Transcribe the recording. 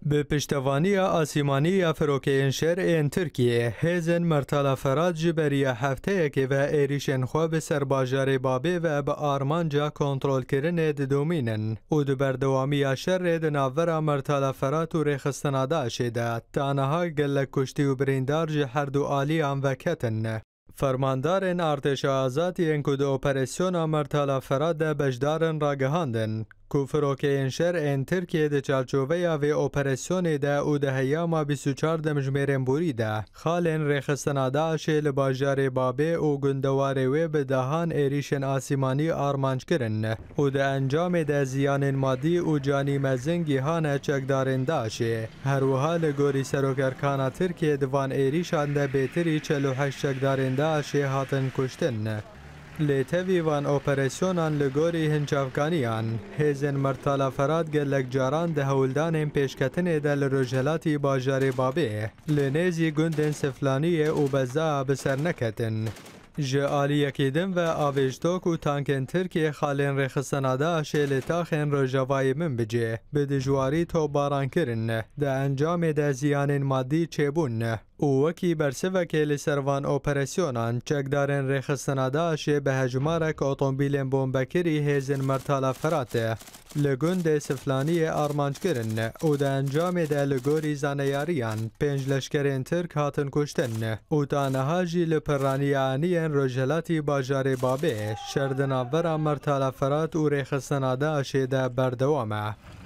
به پشتوانی آسیمانی فروکین شهر ترکیه هزن مرتلا فراد جبری هفته که و ایریشن خواه به سرباجار بابه و به آرمانجا کنترل کرن دومینن او دو بردوامی شهر دناورا مرتلا فراد و ریخستنادا شده تانها گلک کشتی و بریندار جه هر دو آلی آن وکتن. فرماندارن ارتش آزادی انکود اپریسیون مرتلا فراد بجدارن را گهاندن. کوفروکین شهر ترکیه ده چارچوبه یا وی اپریسیون ده او ده هیاما 24 دمجمیرن بوری ده خالن ریخستنادا شل باجار بابه او گندواره وی به دهان ایریشن آسیمانی آرمانج کرن او ده انجام ده زیان مادی او جانی مزنگی هانه چکدارن داشه هر وحال گوری سروکرکانا ترکیه دوان ایریشان ده بیتری 48 چکدارن داشه هاتن کشتن. لیتوی وان اپریسیونان لگوری هنچافکانیان هزن مرتلا فراد گلک جاران ده هولدان پیشکتن ده لروجهلاتی باجار بابه لنیزی گندن سفلانی او بزا بسر نکتن. جه آلیکی دن و آویجتوک و تانکن ترکیه خالین رخصنادا شیل تاخن روژاوای من بجه به دجواری تو باران کرن ده انجام ده زیان مادی چبون او وکی برسوکه لسروان اپریسیونان چکدارن رخصنادا شه به هجمارک اتومبیلن بومبکری هزن مرتلا فراته لگند سفلانی آرمانج کرن او ده انجام ده لگوری زانیاریان 5 لشکرین ترک هاتن کشتن او تانها جی لپرانیانین روجهلاتی باجار بابه شردناورا مرتلا فرات و رخصنادا شه ده بردوامه.